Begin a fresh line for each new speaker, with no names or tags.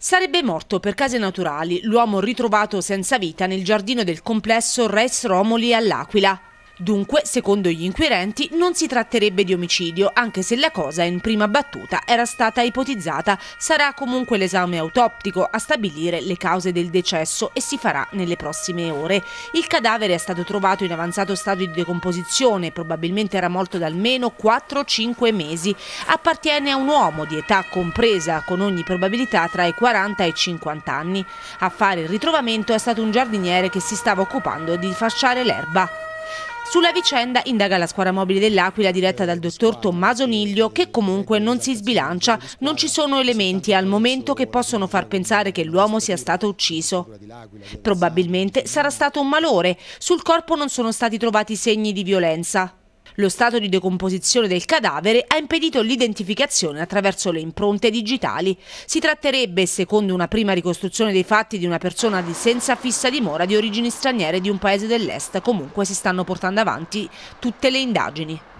Sarebbe morto per cause naturali l'uomo ritrovato senza vita nel giardino del complesso Res Romoli all'Aquila. Dunque, secondo gli inquirenti, non si tratterebbe di omicidio, anche se la cosa in prima battuta era stata ipotizzata. Sarà comunque l'esame autoptico a stabilire le cause del decesso e si farà nelle prossime ore. Il cadavere è stato trovato in avanzato stadio di decomposizione, probabilmente era morto da almeno 4-5 mesi. Appartiene a un uomo di età compresa, con ogni probabilità tra i 40 e i 50 anni. A fare il ritrovamento è stato un giardiniere che si stava occupando di fasciare l'erba. Sulla vicenda indaga la squadra mobile dell'Aquila diretta dal dottor Tommaso Niglio, che comunque non si sbilancia. Non ci sono elementi al momento che possono far pensare che l'uomo sia stato ucciso. Probabilmente sarà stato un malore. Sul corpo non sono stati trovati segni di violenza. Lo stato di decomposizione del cadavere ha impedito l'identificazione attraverso le impronte digitali. Si tratterebbe, secondo una prima ricostruzione dei fatti, di una persona senza fissa dimora di origini straniere di un paese dell'est. Comunque si stanno portando avanti tutte le indagini.